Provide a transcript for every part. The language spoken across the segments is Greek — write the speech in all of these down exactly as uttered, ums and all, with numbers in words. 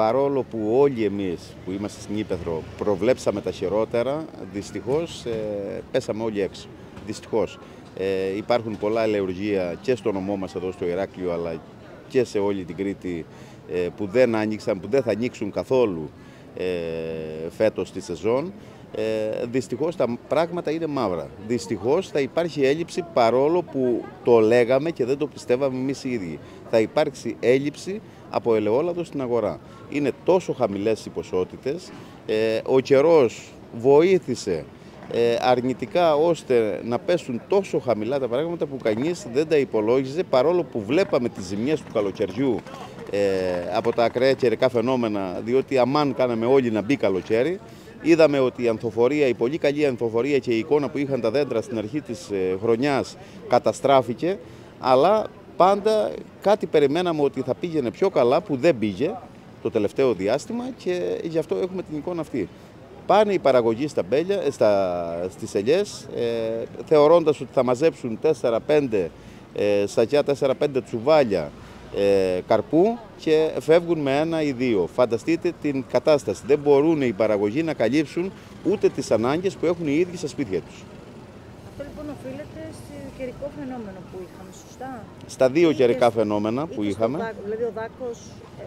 παρόλο που όλοι εμείς που είμαστε στην Ύπαιθρο προβλέψαμε τα χειρότερα, δυστυχώς ε, πέσαμε όλοι έξω. Δυστυχώς. Ε, υπάρχουν πολλά ελεουργία και στο νομό μας εδώ στο Ηράκλειο, αλλά και σε όλη την Κρήτη ε, που δεν άνοιξαν, που δεν θα ανοίξουν καθόλου ε, φέτος τη σεζόν. Ε, δυστυχώς τα πράγματα είναι μαύρα. Δυστυχώς θα υπάρχει έλλειψη, παρόλο που το λέγαμε και δεν το πιστεύαμε εμείς οι ίδιοι. Θα υπάρξει έλλειψη από ελαιόλαδο στην αγορά. Είναι τόσο χαμηλές οι ποσότητες, ε, ο καιρός βοήθησε ε, αρνητικά ώστε να πέσουν τόσο χαμηλά τα πράγματα που κανείς δεν τα υπολόγιζε, παρόλο που βλέπαμε τις ζημιές του καλοκαιριού ε, από τα ακραία καιρικά φαινόμενα, διότι αμάν κάναμε όλοι να μπει καλοκαίρι. Είδαμε ότι η ανθοφορία, η πολύ καλή ανθοφορία και η εικόνα που είχαν τα δέντρα στην αρχή της χρονιάς καταστράφηκε, αλλά πάντα κάτι περιμέναμε ότι θα πήγαινε πιο καλά, που δεν πήγε το τελευταίο διάστημα και γι' αυτό έχουμε την εικόνα αυτή. Πάνε οι παραγωγοί στα μπέλια, στα, στις ελιές, ε, θεωρώντας ότι θα μαζέψουν τέσσερα πέντε ε, σακιά, τέσσερα πέντε τσουβάλια Ε, καρπού και φεύγουν με ένα ή δύο. Φανταστείτε την κατάσταση. Δεν μπορούν οι παραγωγοί να καλύψουν ούτε τις ανάγκες που έχουν οι ίδιοι στα σπίτια τους. Αυτό λοιπόν οφείλεται στο καιρικό φαινόμενο που είχαμε, σωστά? Στα δύο καιρικά στο, φαινόμενα που είχαμε. Δάκο, δηλαδή ο δάκος...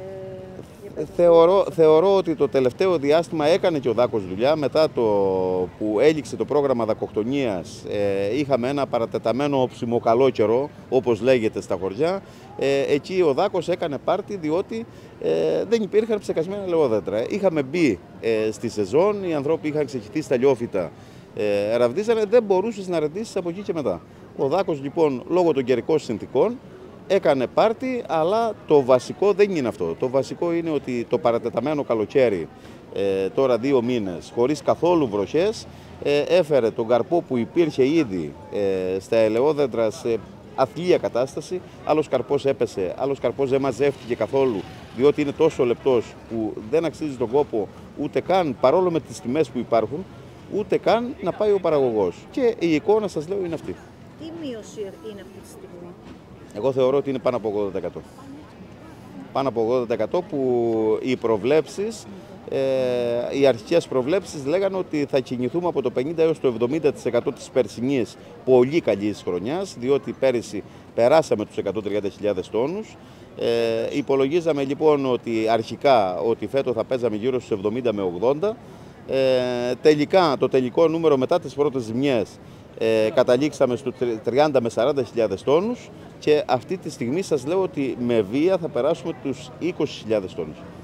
Ε, θεωρώ, θεωρώ ότι το τελευταίο διάστημα έκανε και ο δάκος δουλειά. Μετά το που έληξε το πρόγραμμα δακοκτονίας, ε, είχαμε ένα παρατεταμένο ψημοκαλό καιρό, όπως λέγεται στα χωριά. Ε, εκεί ο δάκος έκανε πάρτι, διότι ε, δεν υπήρχαν ψεκασμένα ελαιόδέντρα. Είχαμε μπει ε, στη σεζόν, οι ανθρώποι είχαν ξεχυθεί τα λιόφυτα, ε, ραβδίζανε, δεν μπορούσες να ραντήσεις από εκεί και μετά. Ο δάκος λοιπόν, λόγω των καιρικών συνθηκών, έκανε πάρτι, αλλά το βασικό δεν είναι αυτό. Το βασικό είναι ότι το παρατεταμένο καλοκαίρι, ε, τώρα δύο μήνες, χωρίς καθόλου βροχές, ε, έφερε τον καρπό που υπήρχε ήδη ε, στα ελαιόδεντρα σε αθλία κατάσταση. Άλλος καρπός έπεσε, άλλος καρπός δεν μαζεύτηκε καθόλου, διότι είναι τόσο λεπτός που δεν αξίζει τον κόπο ούτε καν, παρόλο με τις τιμές που υπάρχουν, ούτε καν να πάει ο παραγωγός. Και η εικόνα, σας λέω, είναι αυτή. Τι μείωση είναι αυτή τη στιγμή? Εγώ θεωρώ ότι είναι πάνω από ογδόντα τοις εκατό. Πάνω από ογδόντα τοις εκατό που οι προβλέψεις, ε, οι αρχικές προβλέψεις λέγανε ότι θα κινηθούμε από το πενήντα έως το εβδομήντα τοις εκατό της περσινής πολύ καλής χρονιάς, διότι πέρυσι περάσαμε τους εκατόν τριάντα χιλιάδες τόνους. Ε, υπολογίζαμε λοιπόν ότι αρχικά ότι φέτος θα παίζαμε γύρω στους εβδομήντα με ογδόντα. Ε, τελικά, το τελικό νούμερο μετά τις πρώτες ζημιές, Ε, καταλήξαμε στους τριάντα με σαράντα χιλιάδες τόνους και αυτή τη στιγμή σας λέω ότι με βία θα περάσουμε τους είκοσι χιλιάδες τόνους.